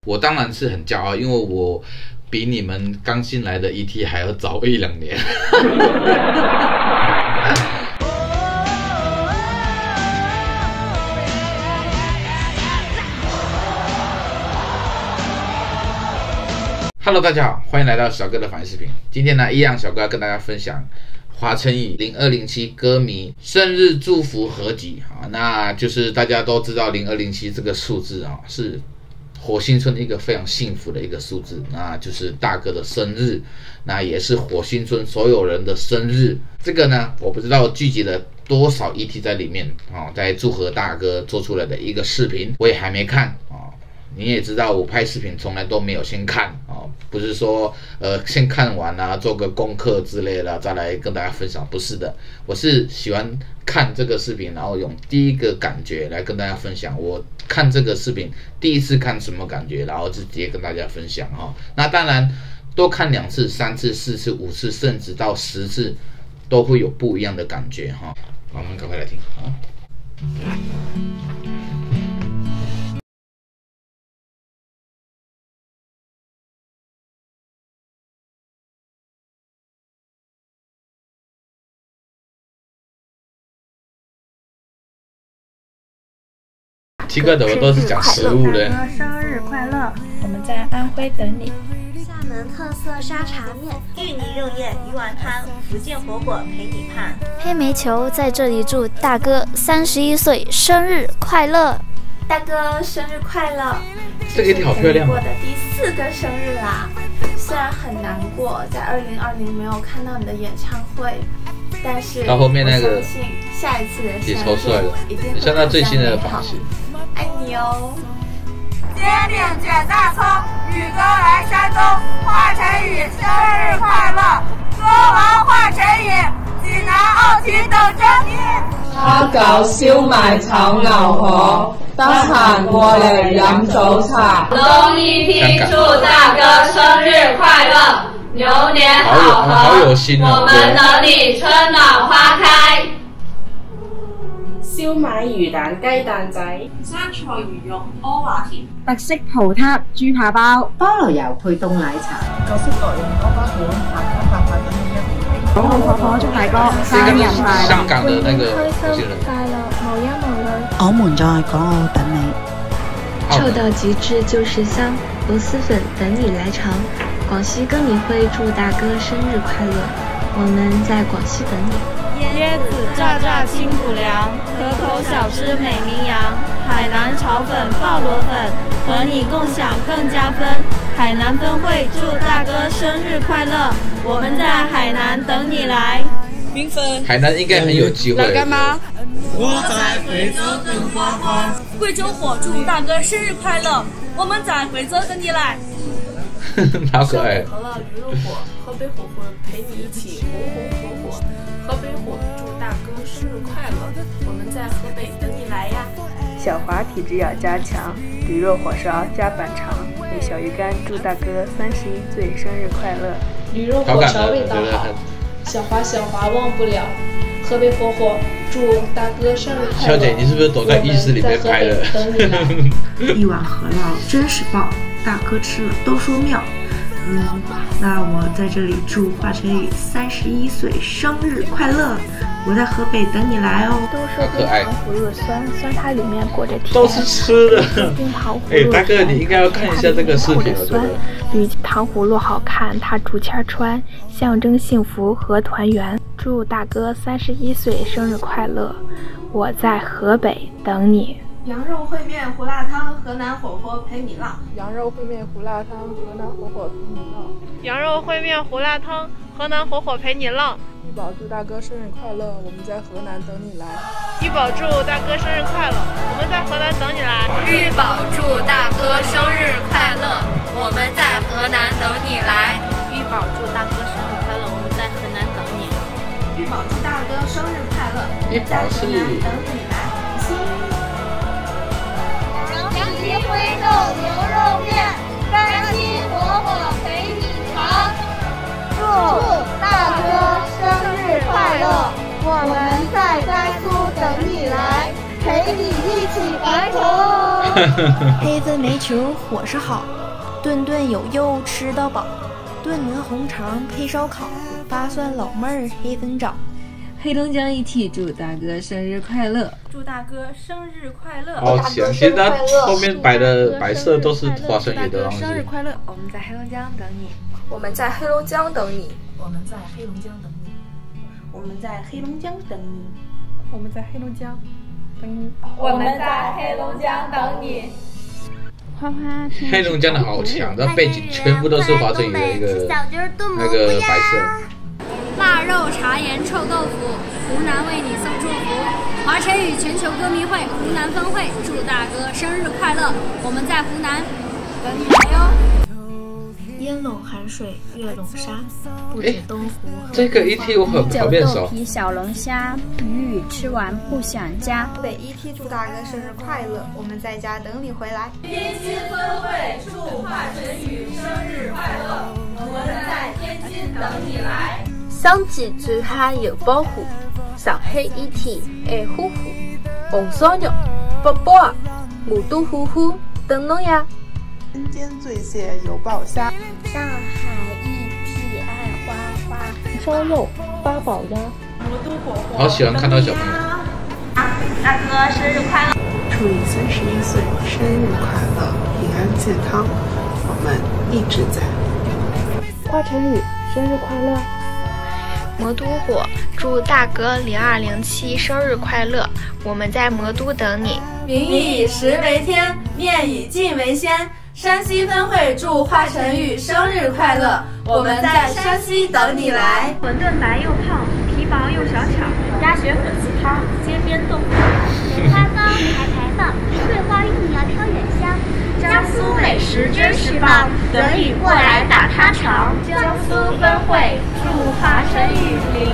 我当然是很骄傲，因为我比你们刚进来的 ET 还要早1-2年。Hello， 大家好，欢迎来到小哥的反视频。今天呢，一样小哥要跟大家分享华晨宇0207歌迷生日祝福合集啊，那就是大家都知道0207这个数字啊，是火星村一个非常幸福的一个数字，那就是大哥的生日，那也是火星村所有人的生日。这个呢，我不知道聚集了多少 ET 在里面啊，在祝贺大哥做出来的一个视频，我也还没看啊。你也知道，我拍视频从来都没有先看啊，不是说先看完啊，做个功课之类的再来跟大家分享，不是的，我是喜欢看这个视频，然后用第一个感觉来跟大家分享。我看这个视频第一次看什么感觉，然后就直接跟大家分享哈。那当然多看2次、3次、4次、5次，甚至到10次，都会有不一样的感觉哈。好，我们赶快来听啊。奇怪的，我都是讲食物的。 生日快乐！我们在安徽等你。 厦门特色沙茶面，芋泥肉燕鱼丸汤，福建火锅陪你盼。 黑煤球在这里祝大哥31岁生日快乐！ 大哥生日快乐！ 这个 ET 好漂亮。 过的第4个生日啦，虽然很难过，在2020没有看到你的演唱会，但是到后面那个我相信下一次的生日也超帅的， 一定会很像他最新的发型。 爱你哦！ 煎饼卷大葱，宇哥来山东，华晨宇生日快乐！歌王华晨宇，济南奥体等着你。 蝦餃、燒賣、炒牛河，得閒過嚟飲早茶。 龍 ET 祝大哥生日快樂，牛年好合，我們等你春暖花開。 燒賣魚蛋雞蛋仔， 生菜魚肉阿華田， 特色葡撻豬扒包， 菠蘿油配凍奶茶， 舊式內用多巴胺，大家等你火紅火火祝大哥生日快樂！ 香港的那個開心快樂，無憂無慮。 我們在港澳等你。 臭到極致就是香，螺螄粉等你來嘗。廣西歌迷會祝大哥生日快樂，我們在廣西等你。 椰子炸炸清補涼，可口小吃美名揚，海南炒粉爆螺粉，和你共享更加分。海南分會祝大哥生日快樂，我們在海南等你來。 繽紛， 海南應該很有機會。 老乾媽，我在惠州等花花。貴州火祝大哥生日快樂，我們在惠州等你來。 好可愛。 和了魚肉火，河北火火陪你一起紅紅火火。河北火祝大哥生日快樂，我們在河北等你來呀。 小華體質要加強，魚肉火燒加板腸。為小魚乾祝大哥31歲生日快樂。 魚肉火燒味道好，小華忘不了。河北火火祝大哥生日快樂。 小姐，你是不是躲在浴室裡面拍的？ 一碗饸饹真是棒，大哥吃了都說妙。那我在这里祝华晨宇31歲生日快樂！我在河北等你來哦。 都說冰糖葫蘆酸，雖然它裡面裹着甜， 都是吃的。 冰糖葫蘆大哥，你應該要看一下這個視頻，我覺得。 比糖葫蘆好看，它竹籤穿，象徵幸福和團圓。祝大哥31歲生日快樂！我在河北等你。 羊肉烩面胡辣湯，河南火鍋陪你浪。 羊肉烩面胡辣湯，河南火鍋陪你浪。 羊肉烩面胡辣湯，河南火鍋陪你浪。 玉寶祝大哥生日快樂，我們在河南等你來。 玉寶祝大哥生日快樂，我們在河南等你來。 玉寶祝大哥生日快樂，我們在河南等你來。 玉寶祝大哥生日快樂，我們在河南等你。 玉寶祝大哥生日快樂，我們在河南等你來。 楊記徽豆牛肉面，甘心火火陪你嘗。祝大哥生日快樂，我們在甘肅等你來，陪你一起白頭。 黑分煤球伙食好， 顿顿有肉吃到饱，炖鹅红肠配烧烤，八蒜老妹儿黑粉枣。 黑龙江一体祝大哥生日快乐！ 祝大哥生日快乐！ 好强！其实它后面摆的白色都是花生米的东西。 生日快乐！我们在黑龙江等你。 我们在黑龙江等你。 我们在黑龙江等你。 我们在黑龙江等你。 我们在黑龙江等你。 我们在黑龙江等你。 花花黑龙江的好强，它背景全部都是华晨宇的一个那个白色。 腊肉茶颜臭豆腐，湖南为你送祝福。华晨宇全球歌迷会湖南分会祝大哥生日快乐！我们在湖南等你来哟。 烟笼寒水月笼沙，不止东湖。 这个 ET 我很面熟。 豆皮小龙虾，鱼吃完不想家。 河北 ET 祝大哥生日快乐！我们在家等你回来。 天津分会祝华晨宇生日快乐！我们在天津等你来。 湘吉最嗨有保护，上海 ET 爱虎虎，红烧肉、宝宝、我都虎虎等侬呀。 人间醉蟹有爆虾， 上海 ET 爱花花， 烧肉、八宝鸭。 好喜欢看到小朋友。 大哥生日快乐！ 祝你31岁生日快乐，平安健康，我们一直在。 华晨宇生日快乐！ 魔都火祝大哥0207生日快乐！我们在魔都等你。 民以食为天，面以镜为先。山西分会祝华晨宇生日快乐！我们在山西等你来。 馄饨白又胖，皮薄又小巧，鸭血粉丝汤，街边豆腐。 莲花糕排排放，桂花芋苗挑远香。 江苏美食真是棒，等你过来打它尝。江苏分会祝华晨宇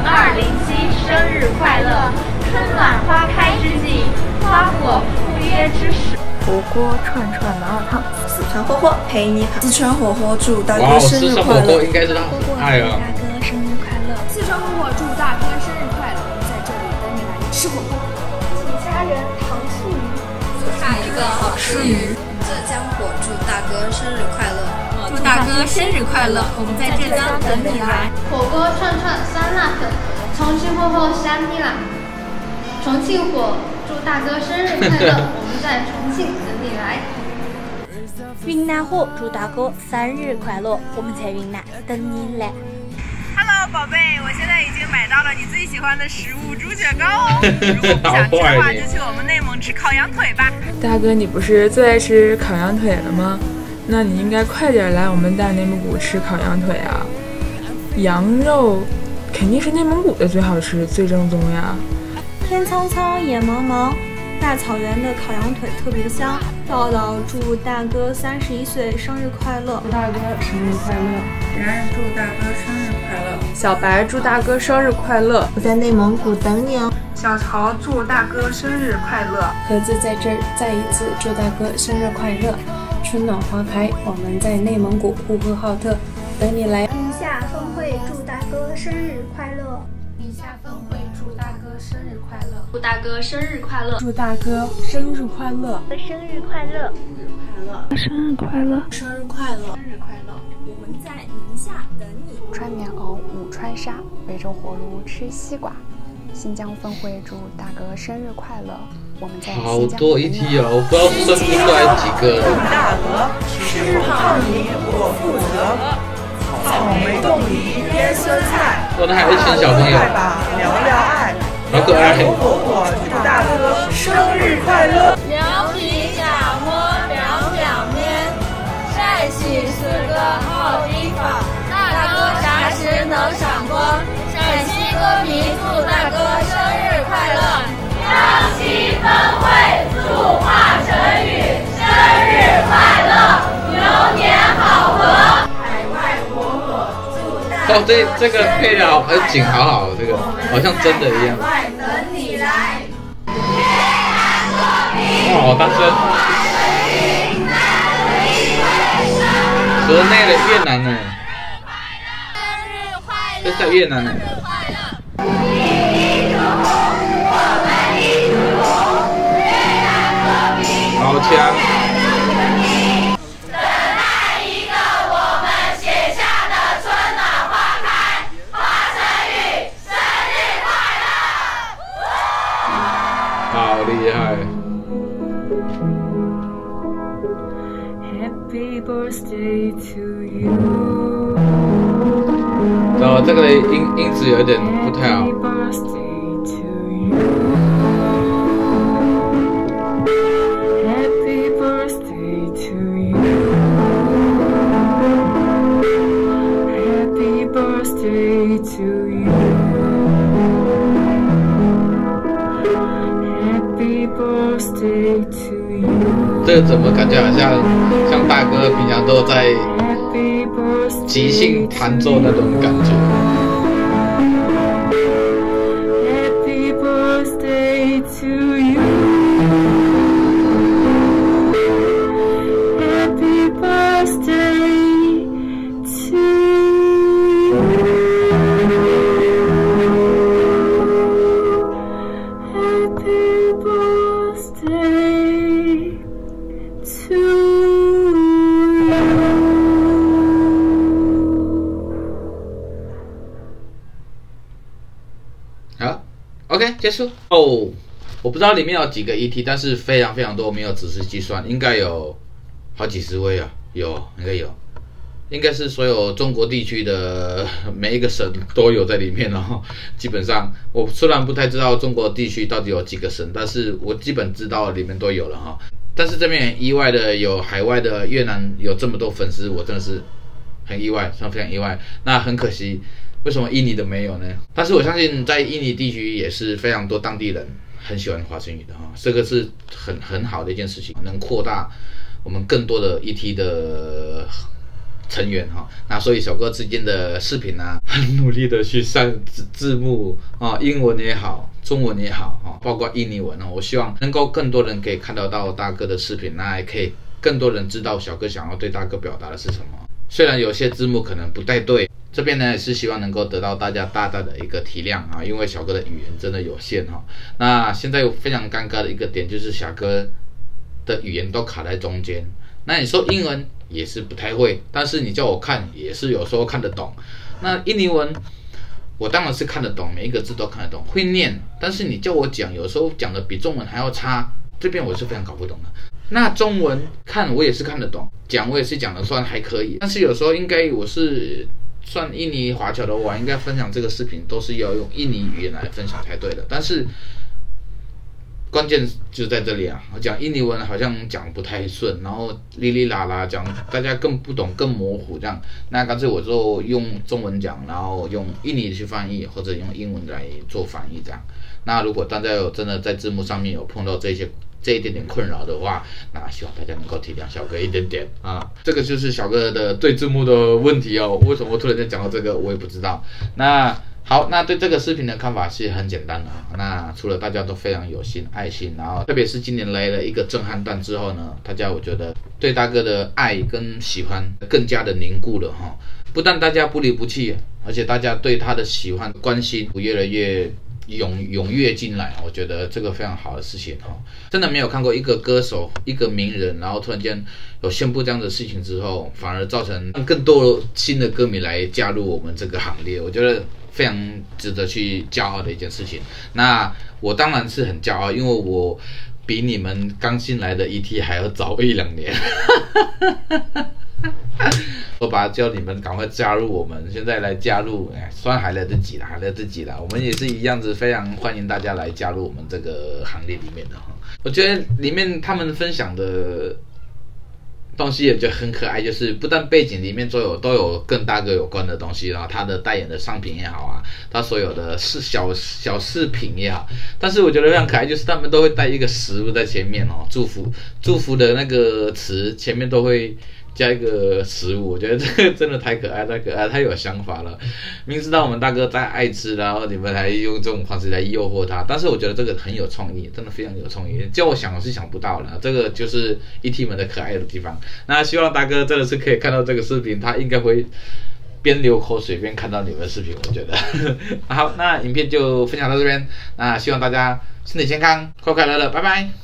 0207生日快乐！春暖花开之际，花火赴约之时。 火锅串串麻辣烫， 四川火锅陪你跑。四川火锅祝大哥生日快乐！ 四川火锅应该是他爱啊！ 大哥生日快乐！ 四川火锅祝大哥生日快乐！我们在这里等你来吃火锅。 锦虾仁糖醋鱼， 差一个好吃鱼。 浙江火祝大哥生日快乐！ 祝大哥生日快乐！我们在浙江等你来。 火锅串串酸辣粉，重庆火锅香米辣。重庆火祝大哥生日快乐！我们在重庆等你来。 云南火祝大哥生日快乐！我们在云南等你来。 Hello， 宝贝，我现在已经买到了你最喜欢的食物猪血糕哦。如果不想吃的话，就去我们内蒙吃烤羊腿吧。 大哥，你不是最爱吃烤羊腿了吗？那你应该快点来我们大内蒙古吃烤羊腿啊！羊肉肯定是内蒙古的最好吃、最正宗呀。 天苍苍，野茫茫，大草原的烤羊腿特别香。叨叨祝大哥31岁生日快乐！ 祝大哥生日快乐！ 然祝大哥生日快乐！ 小白祝大哥生日快乐！ 我在内蒙古等你哦。 小曹祝大哥生日快乐！ 盒子在这儿再一次祝大哥生日快乐！春暖花开，我们在内蒙古呼和浩特等你来。 宁夏分会祝大哥生日快乐！ 宁夏分会祝大哥生日快乐！祝大哥生日快乐！ 祝大哥生日快乐！ 生日快乐！ 生日快乐！ 生日快乐！ 生日快乐！ 我们在宁夏等你。 穿棉袄舞川沙，围着火炉吃西瓜。新疆分会祝大哥生日快乐！我们在好多 ET 啊，我不知道分不出来几个。 大鹅吃胖泥我负责，草莓冻梨腌酸菜。 哇，那还是亲小朋友。 聊聊爱， 好可爱。 火祝大哥生日快乐！ 凉皮假馍凉两面，晒洗是个好地方。大哥啥时能赏光？陕西歌迷祝大哥生日快乐！江西分会祝华晨宇生日快乐，牛年好合。海外火火祝大哥。 这个配的好，景好好，这个好像真的一样。 等你来。 哇，好大声！河内的越南呢？这在越南呢。好强！ 等待一然后这个的音质有点不太好。这个怎么感觉好像大哥平常都在即兴弹奏那种感觉。Happy birthday to you. Happy birthday to you. Happy birthday to you. 好 ，OK， 结束哦。我不知道里面有几个 ET， 但是非常非常多，没有仔细计算，应该有好几十位啊，应该有，应该是所有中国地区的每一个省都有在里面哦。基本上，我虽然不太知道中国地区到底有几个省，但是我基本知道里面都有了哈。但是这边很意外的，有海外的越南有这么多粉丝，我真的是很意外，非常意外。那很可惜，为什么印尼的没有呢？但是我相信在印尼地区也是非常多当地人很喜欢华晨宇的哈，这个是很好的一件事情，能扩大我们更多的 ET 的成员哈。那所以小哥之间的视频呢，很努力的去上字幕啊，英文也好，中文也好哈，包括印尼文哦，我希望能够更多人可以看得到大哥的视频，那也可以更多人知道小哥想要对大哥表达的是什么。虽然有些字幕可能不太对，这边呢也是希望能够得到大家大的一个体谅啊，因为小哥的语言真的有限哈。那现在有非常尴尬的一个点就是小哥的语言都卡在中间，那你说英文也是不太会，但是你叫我看也是有时候看得懂。那印尼文我当然是看得懂，每一个字都看得懂，会念，但是你叫我讲，有时候讲的比中文还要差，这边我是非常搞不懂的。那中文看我也是看得懂，讲我也是讲的算还可以，但是有时候应该我是算印尼华侨的话，应该分享这个视频都是要用印尼语言来分享才对的，但是关键就在这里啊！我讲印尼文好像讲不太顺，然后哩哩啦啦讲，大家更不懂，更模糊这样。那干脆我就用中文讲，然后用印尼去翻译，或者用英文来做翻译这样。那如果大家有真的在字幕上面有碰到这一点点困扰的话，那希望大家能够体谅小哥一点点啊。这个就是小哥的对字幕的问题哦。为什么我突然间讲到这个，我也不知道。那好，那对这个视频的看法是很简单的啊。那除了大家都非常有心、爱心，然后特别是今年来了一个震撼弹之后呢，大家我觉得对大哥的爱跟喜欢更加的凝固了哈。不但大家不离不弃，而且大家对他的喜欢、关心越来越踊跃进来，我觉得这个非常好的事情哈。真的没有看过一个歌手、一个名人，然后突然间有宣布这样的事情之后，反而造成更多新的歌迷来加入我们这个行列，我觉得非常值得去骄傲的一件事情。那我当然是很骄傲，因为我比你们刚进来的 ET 还要早1-2年。我把叫你们赶快加入我们，现在来加入，算还来得及了，还来得及了。我们也是一样子，非常欢迎大家来加入我们这个行列里面的哈。我觉得里面他们分享的东西也就很可爱，就是不但背景里面都有跟大哥有关的东西，然后他的代言的商品也好啊，他所有的小饰品也好，但是我觉得非常可爱，就是他们都会带一个食物在前面哦，祝福的那个词前面都会加一个食物，我觉得这个真的太可爱，太有想法了。明知道我们大哥在爱吃，然后你们还用这种方式来诱惑他，但是我觉得这个很有创意，真的非常有创意。叫我想我是想不到了，这个就是 ET 们的可爱的地方。那希望大哥真的是可以看到这个视频，他应该会边流口水边看到你们的视频，我觉得。好，那影片就分享到这边，那希望大家身体健康，快快乐乐，拜拜。